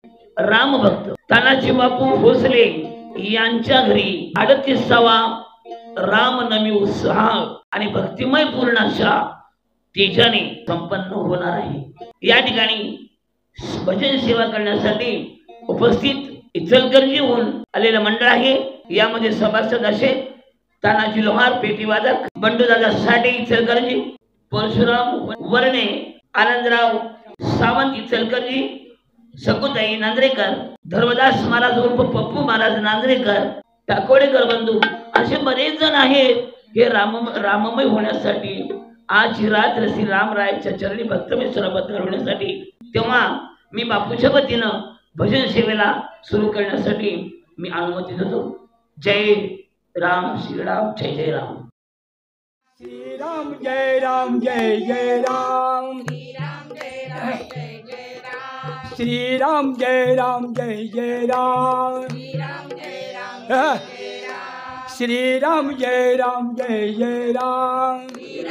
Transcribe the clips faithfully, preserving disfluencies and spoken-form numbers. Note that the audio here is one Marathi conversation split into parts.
रामभक्त तानाजी बापू भोसले यांच्या घरी अडतीसावा रामनवमी उत्सव आणि भक्तिमय पूर्ण अशा तेजाने संपन्न होणार आहे। या ठिकाणी भजन सेवा करण्यासाठी उपस्थित इचलकरंजीहून आलेलं मंडळ आहे। यामध्ये सभासद असे तानाजी लोहार पेटीवादक, बंडूदादा साठे इचलकरंजी, परशुराम वर्णे, आनंदराव सावंत इचलकरंजी, सकुताई नांद्रेकर, धर्मदास महाराज उर्फ पप्पू महाराज नांद्रेकर, टाकोडेकर बंधू असे बरेच जण आहेत हे राम राममय होण्यासाठी आज ही रात्र श्री रामरायाच्या चरणी भक्तमय स्वरूपात घडवण्यासाठी। तेव्हा मी बापूच्या वतीनं भजन सेवेला सुरू करण्यासाठी मी अनुमती देतो। जय राम श्रीराम, जय जय राम। श्री राम जय राम जय जय राम, श्री राम जय राम जय जय राम, श्री राम जय राम जय जय राम,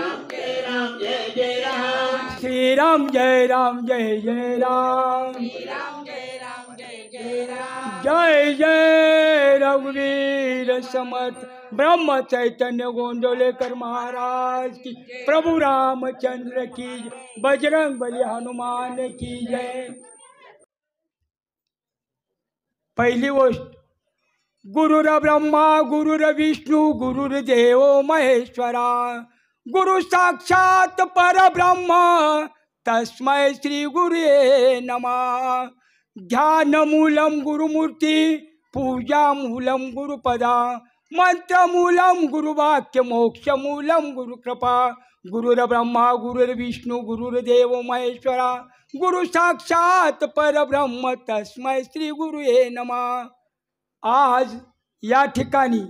श्री राम जय राम जय जय राम, जय जय रघुवीर समर्थ ब्रह्म चैतन्य गोंदवलेकर महाराज की, प्रभु रामचंद्र की, बजरंग बली हनुमान की जय। पहिली गोष्ट, गुरुर ब्रह्मा गुरुर विष्णू गुरुर्देव महेश्वरा, गुरु साक्षात परब्रह्म तस्मै श्री गुरुवे नमः। ध्यान मूलम गुरुमूर्ति, पूजा मूलम गुरुपदा, मंत्र मूलम गुरुवाक्य, मोक्ष मूलम गुरुकृपा। गुरुर ब्रह्मा गुरुर्विष्णू गुरुर्देव महेश्वरा, गुरु साक्षात परब्रह्म तस्मै श्री गुरुवे नमः। आज या ठिकाणी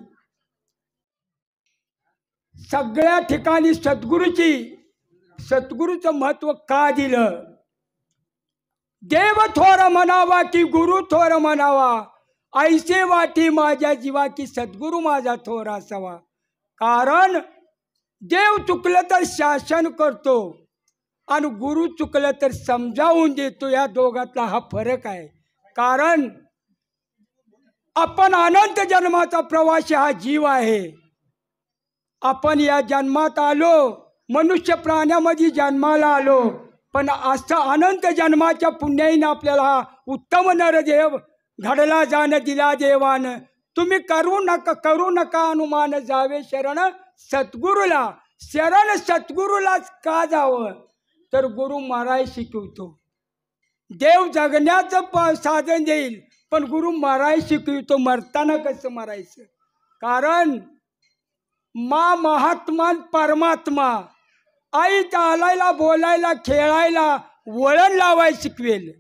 सगळ्या ठिकाणी सद्गुरूची सद्गुरूचं महत्व का दिलं? देव थोर म्हणावा की गुरु थोर म्हणावा, ऐसे वाटी माझ्या जीवा की सद्गुरु माझा थोर असावा। कारण देव चुकलं तर शासन करतो आणि गुरु चुकलं तर समजावून देतो, या दोघातला हा फरक आहे। कारण आपण अनंत जन्माचा प्रवासी हा जीव आहे। आपण या जन्मात आलो, मनुष्य प्राण्यामध्ये जन्माला आलो, पण असं अनंत जन्माच्या पुण्याईने आपल्याला हा उत्तम नरदेव घडला जाणं दिला देवानं। तुम्ही करू नका करू नका अनुमान, जावे शरण सद्गुरूला। शरण सद्गुरूलाच का जावं? तर गुरु माराय शिकवतो। देव जगण्याचं साधन देईल, पण गुरु माराय शिकवतो। मरताना कसं मारायचं? कारण मा महात्मा परमात्मा आई चालायला बोलायला खेळायला वळण लावाय शिकवेल,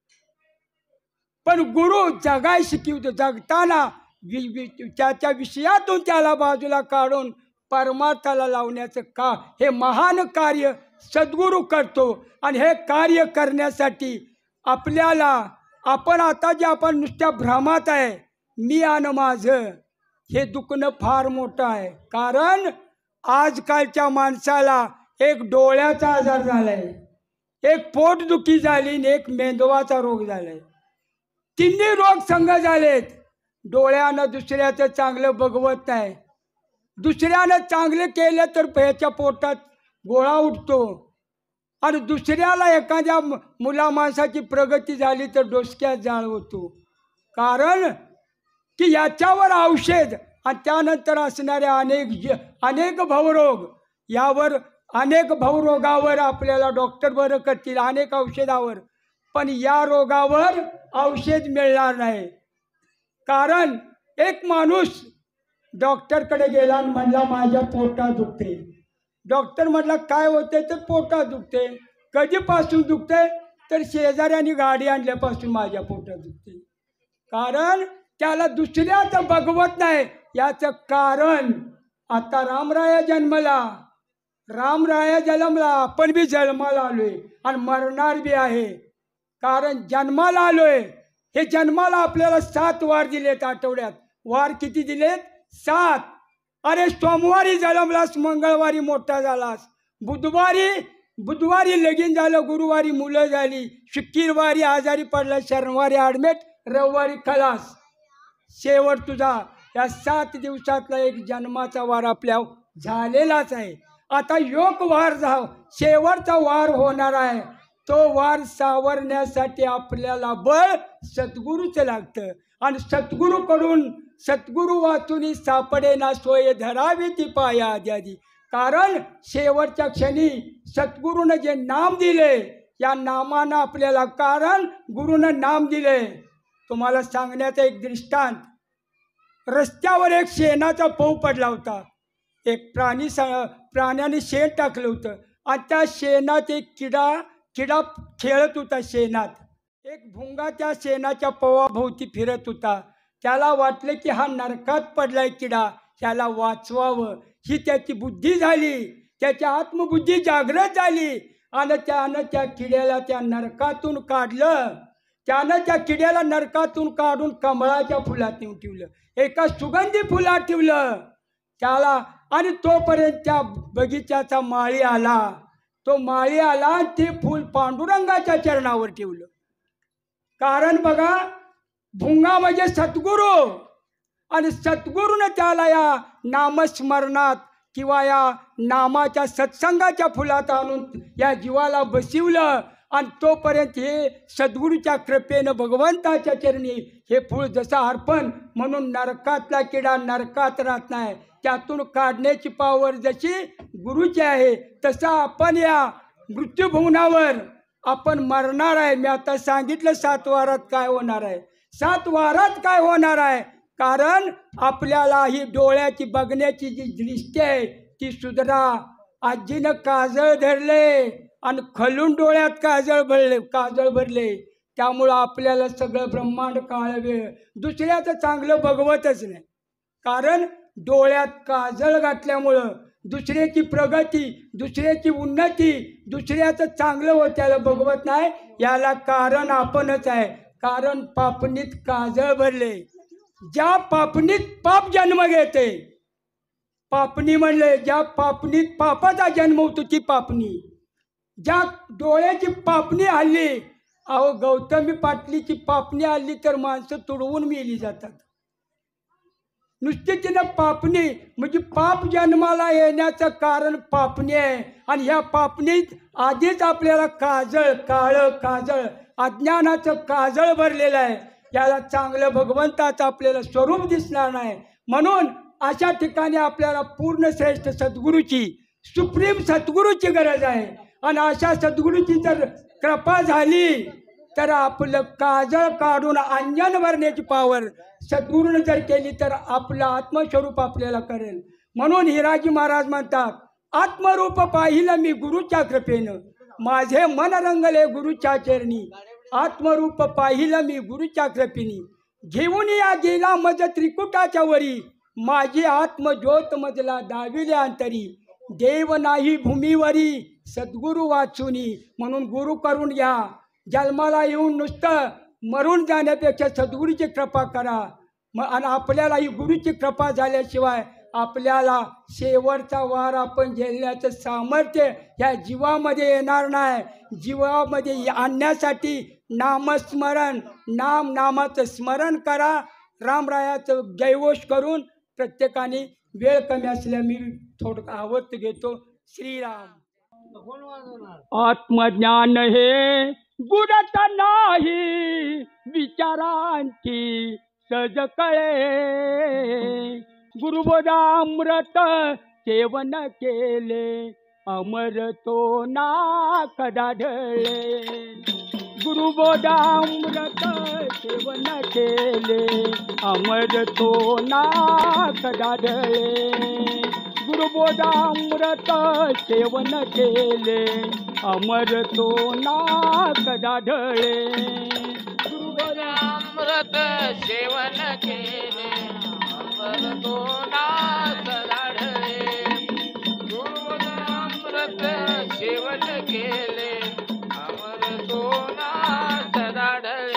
पण गुरु जगाय शिकवतो। जगताना त्याच्या विषयातून त्याला बाजूला काढून परमार्थाला लावण्याचं का हे महान कार्य सद्गुरू करतो। आणि हे कार्य करण्यासाठी आपल्याला आपण आता जे आपण नुसत्या भ्रमात आहे, मी आणि माझं, हे दुखणं फार मोठं आहे। कारण आजकालच्या माणसाला एक डोळ्याचा आजार झालाय, एक पोटदुखी झाली आणि एक मेंदवाचा रोग झालाय। तिन्ही रोग संग झालेत। डोळ्यानं दुसऱ्याचं चांगलं बघवत नाही, दुसऱ्यानं चांगलं केलं तर ह्याच्या पोटात गोळा उठतो, आणि दुसऱ्याला एखाद्या मुला माणसाची प्रगती झाली तर डोसक्यात जाळ होतो। कारण की याच्यावर औषध आणि त्यानंतर असणारे अनेक अनेक भवरोग, यावर अनेक भवरोगावर आपल्याला डॉक्टर बरं करतील, अनेक औषधावर, पण या रोगावर औषध मिळणार नाही। कारण एक माणूस डॉक्टरकडे गेला आणि म्हणला माझ्या पोटात दुखते। डॉक्टर म्हटला काय होते? तर पोटात दुखते। कधीपासून दुखते? तर शेजाऱ्याने गाडी आणल्यापासून माझ्या पोटात दुखते। कारण त्याला दुसऱ्याचं बघवत नाही। याचं कारण आता रामराया जन्मला, रामराया जन्मला, आपण बी जन्माला आलोय आणि मरणार बी आहे। कारण जन्माला आलोय, हे जन्माला आपल्याला सात वार दिलेत आठवड्यात। वार किती दिलेत? सात। अरे सोमवारी जन्मलास, मंगळवारी मोठा झालास, बुधवारी बुधवारी लगीन झालं, गुरुवारी मुलं झाली, शुक्रवारी आजारी पडला, शनिवारी ॲडमिट, रविवारी खलास. शेवट तुझा या सात दिवसातला एक जन्माचा वार आपल्या झालेलाच आहे. आता योग वार जा शेवटचा वार होणार आहे. तो वार सावरण्यासाठी आपल्याला बळ सद्गुरूचं लागतं. आणि सद्गुरूकडून सद्गुरू वाचून सापडे ना सोय धरावी ती पाया आद्यादी. कारण शेवटच्या क्षणी सद्गुरूनं जे नाम दिले या नामानं आपल्याला, कारण गुरुनं नाम दिले. तुम्हाला सांगण्याचा एक दृष्टांत, रस्त्यावर एक शेणाचा पौ पडला होता. एक प्राणी प्राण्याने शेण टाकलं होतं आणि त्या शेणात एक किडा किडा खेळत होता शेणात. एक भुंगा त्या शेणाच्या पवाभोवती फिरत होता. त्याला वाटलं की हा नरकात पडलाय किडा, ह्याला वाचवावं. ही त्याची बुद्धी झाली, त्याची आत्मबुद्धी जागृत झाली आणि त्यानं त्या किड्याला त्या नरकातून काढलं. त्यानं त्या किड्याला नरकातून काढून कमळाच्या फुलात नेऊन ठेवलं, एका सुगंधी फुलात ठेवलं त्याला. आणि तोपर्यंत त्या बगीच्याचा माळी आला. तो माळी आला आणि ते फूल पांडुरंगाच्या चरणावर ठेवलं. कारण बघा, भुंगा म्हणजे सद्गुरू, आणि सद्गुरूनं त्याला या नामस्मरणात किंवा या नामाच्या सत्संगाच्या फुलात आणून या जीवाला बसवलं. आणि तोपर्यंत हे सद्गुरूच्या कृपेनं भगवंताच्या चरणी हे फूल जसं अर्पण म्हणून नरकातला किडा नरकात राहत नाही, त्यातून काढण्याची पावर जशी गुरुची आहे, तसं आपण या मृत्यूभुवनावर आपण मरणार आहे. मी आता सांगितलं सात वारात काय होणार आहे. सात वारात काय होणार आहे, कारण आपल्याला ही डोळ्याची बघण्याची जी दृष्टी आहे ती सुधरा. आजीनं काजळ धरले आणि खलून डोळ्यात काजळ भरले काजळ भरले त्यामुळं आपल्याला सगळं ब्रह्मांड काळ वेळ दुसऱ्याचं चांगलं बघवतच नाही. कारण डोळ्यात काजळ घातल्यामुळं दुसऱ्याची प्रगती, दुसऱ्याची उन्नती, दुसऱ्याचं चांगलं होत त्याला बघवत नाही. याला कारण आपणच आहे. कारण पापणीत काजळ भरले. ज्या पापणीत पाप जन्म घेते, पापणी म्हणले ज्या पापणीत पापाचा जन्म होतो ती पापणी. ज्या डोळ्याची पापणी हल्ली, अहो गौतमी पाटलीची पापणी हल्ली तर माणसं तुडवून मेली जातात. नुसती तिनं पापणी म्हणजे पाप जन्माला येण्याचं कारण पापणी आहे. आणि ह्या पापणीत आधीच आपल्याला काजळ, काळं काजळ, अज्ञानाचं काजळ भरलेलं आहे. याला चांगलं भगवंताचं आपल्याला स्वरूप दिसणार नाही. म्हणून अशा ठिकाणी आपल्याला पूर्ण श्रेष्ठ सद्गुरूची, सुप्रीम सद्गुरूची गरज आहे. आणि अशा सद्गुरूची जर कृपा झाली तर आपलं काजळ काढून अंजन भरण्याची पावर सद्गुरूने जर केली तर आपलं आत्मस्वरूप आपल्याला करेल. म्हणून हिराजी महाराज म्हणतात, आत्मरूप पाहिलं मी गुरुच्या कृपेनं, माझे मन रंगले गुरुच्या चरणी. आत्मरूप पाहिलं मी गुरुच्या कृपेनी, घेऊन या गेला मज त्रिकुटाच्या वरी, माझी आत्मज्योत मजला दाविले अंतरी. देव नाही भूमीवरी सद्गुरू वाचुनी. म्हणून गुरु करून घ्या. जन्माला येऊन नुसतं मरून जाण्यापेक्षा सद्गुरूची कृपा करा. मग आणि आपल्याला ही गुरुची कृपा झाल्याशिवाय आपल्याला शेवटचा वार आपण झेलण्याचं सामर्थ्य ह्या जीवामध्ये येणार नाही. जीवामध्ये आणण्यासाठी नामस्मरण, नाम नामाचं स्मरण करा. रामरायाचं जयघोष करून प्रत्येकाने वेळ कमी असल्या मी थोडं आवडत घेतो. श्रीराम. आत्मज्ञान हे गुरत नाही, विचारांची सज कळे. गुरुबोधामृत सेवन केले, अमर तो ना कदा ढळे. गुरुबोधामृत सेवन केले, अमर तो ना कदा ढळे. गुरुबोधामृत सेवन केले, अमर तो ना कदा ढळे. गुरुबोधामृत सेवन केले, अमर तो ना कदा ढळे. गुरुबोधामृत सेवन केले, अमर तो ना कदा ढळे.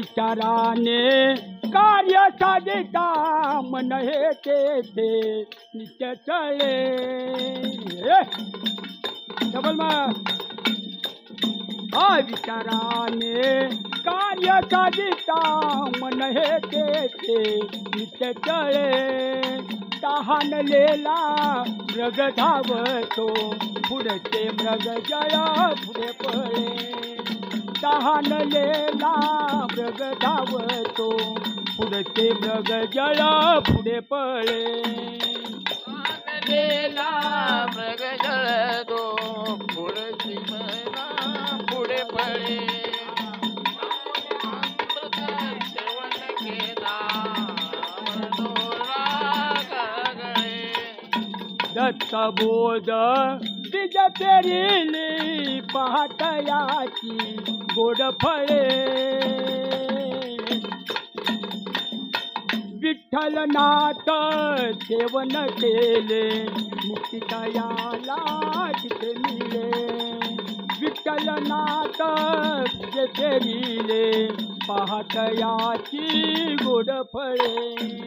विचाराने कार्य साधिता मन हे तेथे, नित्य चळे डबल मग हा विचाराने कार्य साधिता मन हे तेथे नित्य चळे तहानलेला मृग धावतो पुढचे मृग जळ पुढे पळे तहानलेला मृग धावतो पुढचे मृग जळ पुढे पळे तहानलेला मृग जळतो पुढची महिना पुढे पळे अमृत सेवन केला दत्त बोध बीज पेरिली पहाटयाची गोड फळे विठ्ठलनाथ सेवन केले मुक्तिदयाला तिथे मिळे विठ्ठलनाथ बीज पेरिले पहाटयाची गोड फळे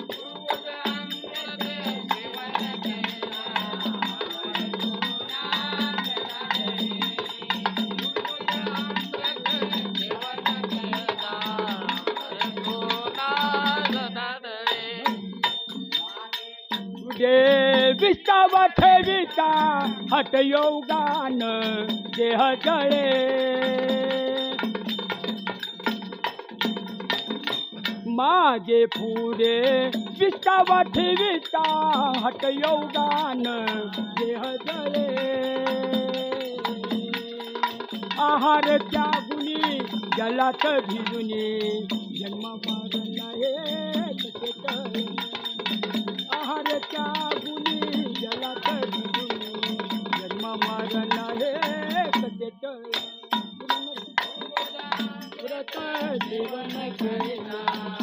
विसावा ठेविता हट योगान देह जळे माझे पुढे विसावा ठेविता हट योगान देह जळे आहार त्यागुनी जलात भिजुनी जन्म मारला हे तळे आहारच्या गुणी जलात भिजुनी जन्म मारला हे कसे तळे व्रत जीवन केला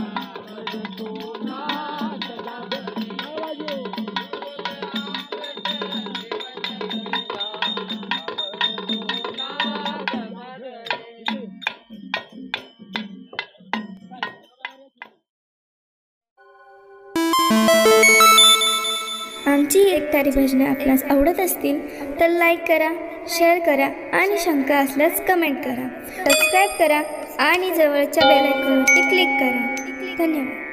आमची एकतारी भजनं आपणास आवडत असतील तर लाईक करा, शेअर करा आणि शंका असल्यास कमेंट करा. सबस्क्राईब करा आणि जवळच्या बेल आयकॉनवरती क्लिक करा. धन्यवाद.